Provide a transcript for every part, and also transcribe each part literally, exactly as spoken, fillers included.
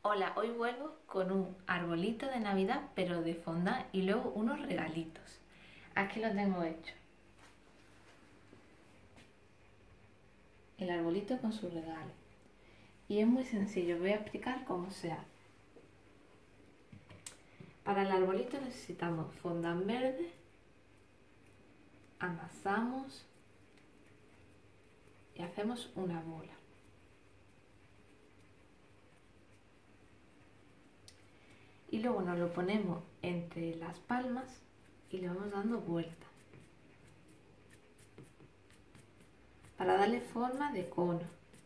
Hola, hoy vuelvo con un arbolito de Navidad, pero de fondant y luego unos regalitos. Aquí lo tengo hecho. El arbolito con su regalo. Y es muy sencillo, voy a explicar cómo se hace. Para el arbolito necesitamos fondant verde, amasamos y hacemos una bola. Y luego nos lo ponemos entre las palmas y le vamos dando vueltas para darle forma de cono.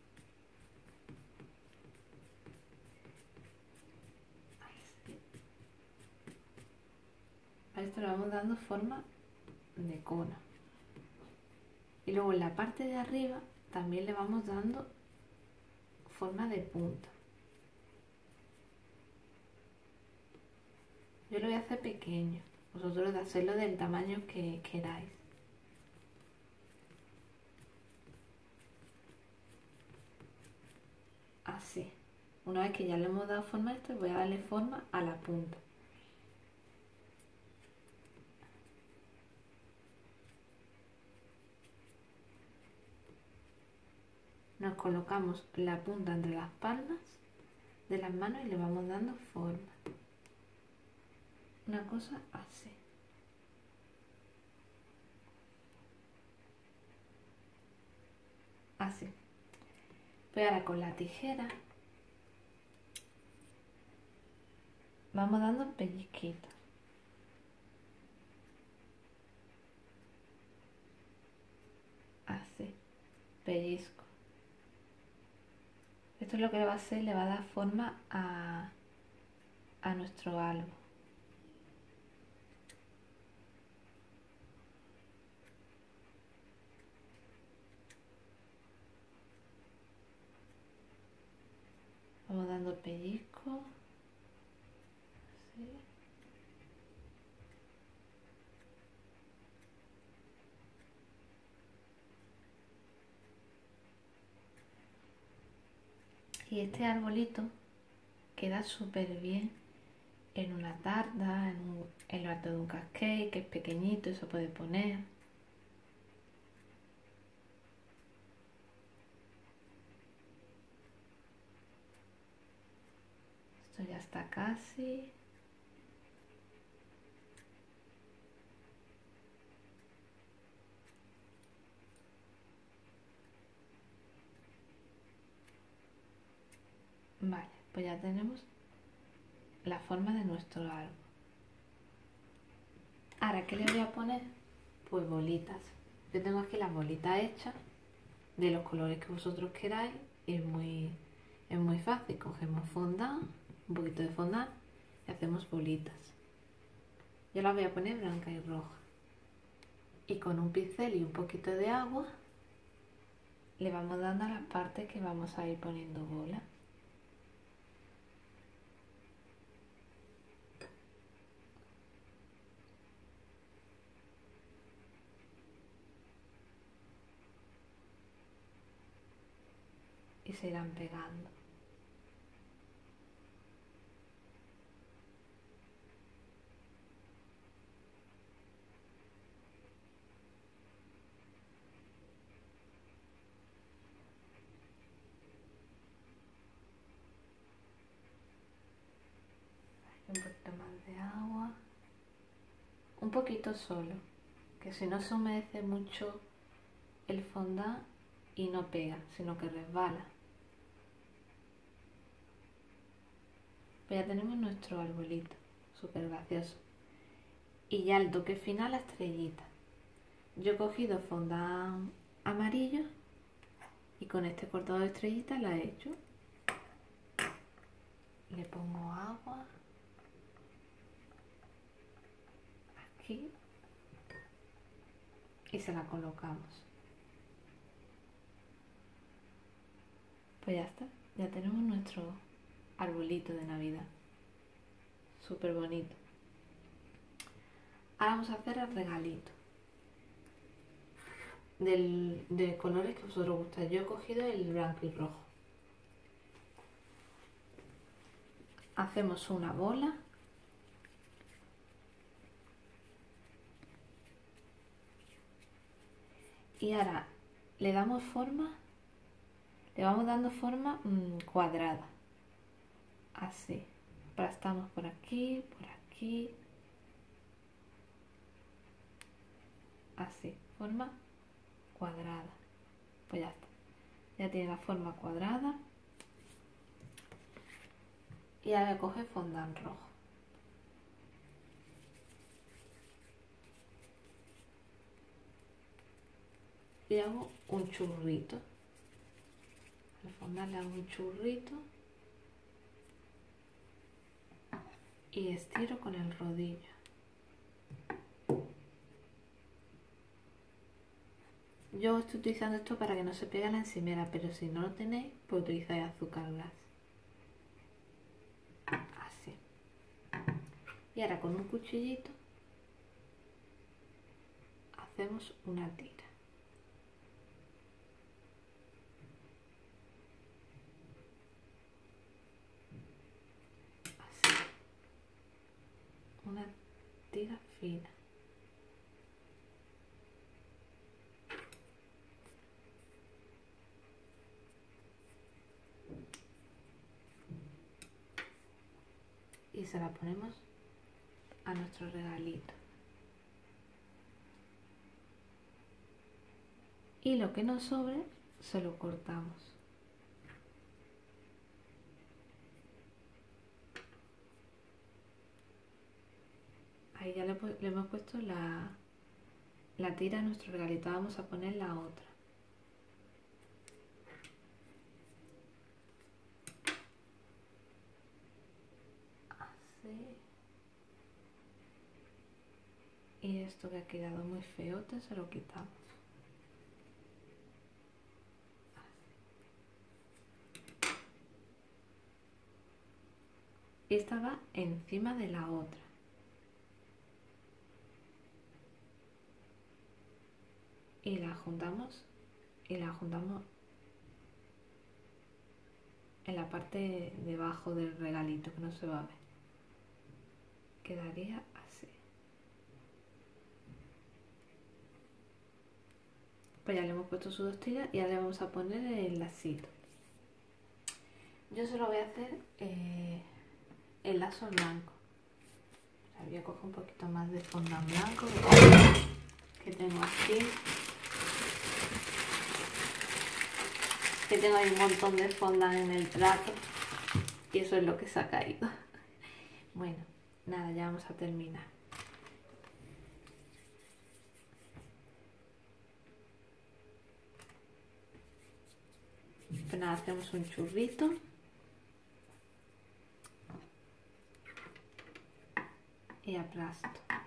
A esto le vamos dando forma de cono. Y luego en la parte de arriba también le vamos dando forma de punta. Yo lo voy a hacer pequeño, vosotros de hacerlo del tamaño que queráis. Así. Una vez que ya le hemos dado forma a esto, voy a darle forma a la punta. Nos colocamos la punta entre las palmas de las manos y le vamos dando forma. Una cosa así. Así. Pues ahora con la tijera vamos dando pellizquitos. Así. Pellizco. Esto es lo que le va a hacer, le va a dar forma a, a nuestro árbol. Vamos dando pellizco. Así. Y este arbolito queda súper bien en una tarta, en, un, en lo alto de un cupcake, que es pequeñito y se puede poner. Esto ya está casi. Vale, pues ya tenemos la forma de nuestro árbol. Ahora, ¿qué le voy a poner? Pues bolitas. Yo tengo aquí las bolitas hechas de los colores que vosotros queráis. Y es muy, es muy fácil. Cogemos fondant, un poquito de fondant y hacemos bolitas. Yo las voy a poner blanca y roja. Y con un pincel y un poquito de agua le vamos dando a las partes que vamos a ir poniendo bolas. Y se irán pegando. Un poquito más de agua. Un poquito solo, que si no se humedece mucho el fondant y no pega, sino que resbala. Pues ya tenemos nuestro arbolito, súper gracioso. Y ya el toque final, la estrellita. Yo he cogido fondant amarillo y con este cortador de estrellitas la he hecho. Le pongo agua aquí y se la colocamos. Pues ya está, ya tenemos nuestro arbolito de Navidad. Súper bonito. Ahora vamos a hacer el regalito. Del, de colores que vosotros gustáis. Yo he cogido el blanco y rojo. hacemos una bola y ahora le damos forma, le vamos dando forma mmm, cuadrada, así, aplastamos por aquí, por aquí, así, forma cuadrada, pues ya está, ya tiene la forma cuadrada. Y ahora coge fondant rojo. Y hago un churrito. Al fondant le hago un churrito. Y estiro con el rodillo. Yo estoy utilizando esto para que no se pegue a la encimera, pero si no lo tenéis, pues utilizáis azúcar glass. Así. Y ahora con un cuchillito hacemos una tira. Así. Una tira fina. Y se la ponemos a nuestro regalito. Y lo que nos sobre se lo cortamos. Ahí ya le, le hemos puesto la, la tira a nuestro regalito. Vamos a poner la otra. Así. Y esto que ha quedado muy feote se lo quitamos. Y esta va encima de la otra. Y la juntamos y la juntamos en la parte de abajo del regalito, que no se va a ver. Quedaría así. Pues ya le hemos puesto sus dos tiras y ahora le vamos a poner el lacito. Yo se lo voy a hacer eh, el lazo blanco. Voy a coger un poquito más de fondant blanco que tengo aquí. Que tengo ahí un montón de fondant en el plato y eso es lo que se ha caído. Bueno, nada, ya vamos a terminar. Pues nada, hacemos un churrito. Y aplasto.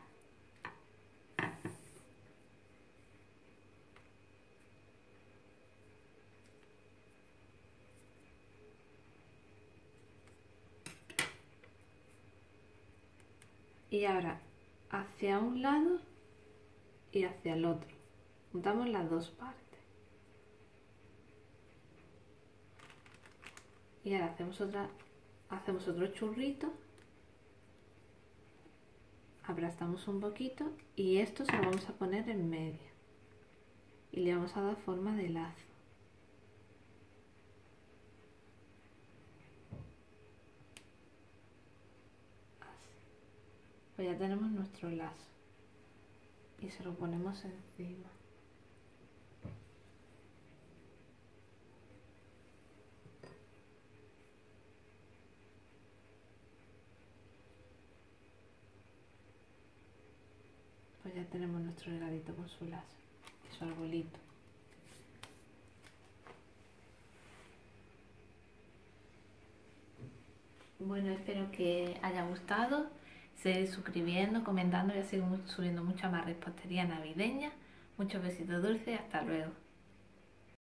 Y ahora hacia un lado y hacia el otro. Juntamos las dos partes. Y ahora hacemos otra, hacemos otro churrito. Aplastamos un poquito y esto se lo vamos a poner en medio. Y le vamos a dar forma de lazo. Pues ya tenemos nuestro lazo y se lo ponemos encima. Pues ya tenemos nuestro regalito con su lazo y su arbolito. Bueno, espero que haya gustado. Seguid suscribiendo, comentando y así subiendo mucha más repostería navideña. Muchos besitos dulces y hasta luego.